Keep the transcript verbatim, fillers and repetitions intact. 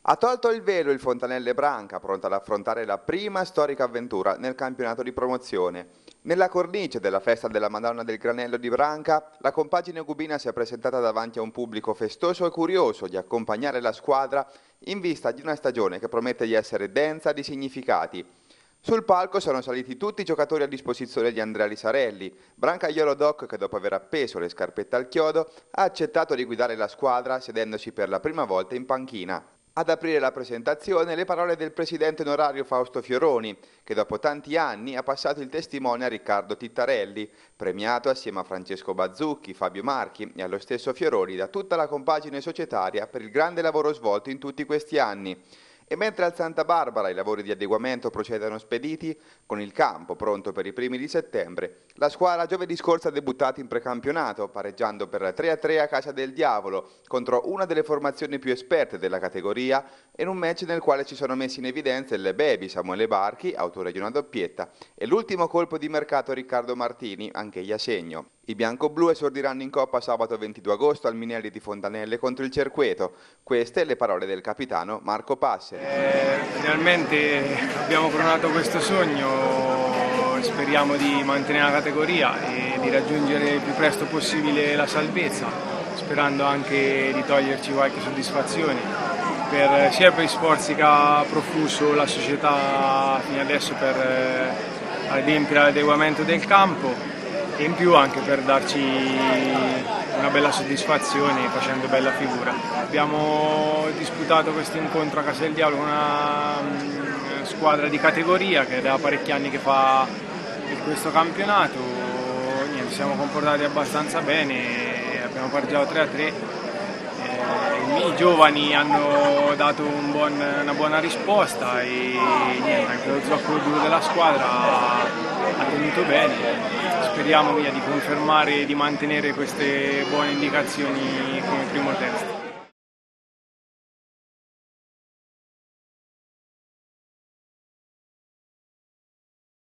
Ha tolto il velo il Fontanelle Branca, pronta ad affrontare la prima storica avventura nel campionato di promozione. Nella cornice della festa della Madonna del Granello di Branca, la compagine Gubina si è presentata davanti a un pubblico festoso e curioso di accompagnare la squadra in vista di una stagione che promette di essere densa di significati. Sul palco sono saliti tutti i giocatori a disposizione di Andrea Lisarelli, brancaiolo doc che dopo aver appeso le scarpette al chiodo ha accettato di guidare la squadra sedendosi per la prima volta in panchina. Ad aprire la presentazione le parole del presidente onorario Fausto Fioroni, che dopo tanti anni ha passato il testimone a Riccardo Tittarelli, premiato assieme a Francesco Bazzucchi, Fabio Marchi e allo stesso Fioroni da tutta la compagine societaria per il grande lavoro svolto in tutti questi anni. E mentre al Santa Barbara i lavori di adeguamento procedono spediti, con il campo pronto per i primi di settembre, la squadra giovedì scorso ha debuttato in precampionato, pareggiando per tre a tre a casa del Diavolo, contro una delle formazioni più esperte della categoria, in un match nel quale ci sono messi in evidenza il baby Samuele Barchi, autore di una doppietta, e l'ultimo colpo di mercato Riccardo Martini, anch'egli a segno. I bianco-blu esordiranno in Coppa sabato ventidue agosto al Minelli di Fontanelle contro il Cerqueto. Queste le parole del capitano Marco Passeri. Eh, finalmente abbiamo coronato questo sogno, speriamo di mantenere la categoria e di raggiungere il più presto possibile la salvezza, sperando anche di toglierci qualche soddisfazione, per, sia per gli sforzi che ha profuso la società fino adesso per eh, adempiere all'adeguamento del campo, e in più anche per darci una bella soddisfazione facendo bella figura. Abbiamo disputato questo incontro a Casa del Diavolo con una squadra di categoria che da parecchi anni che fa questo campionato. Niente, siamo comportati abbastanza bene, abbiamo pareggiato tre a tre. I giovani hanno dato un buon, una buona risposta e niente, anche lo zoccolo duro della squadra ha tenuto bene. Speriamo via di confermare e di mantenere queste buone indicazioni come primo test.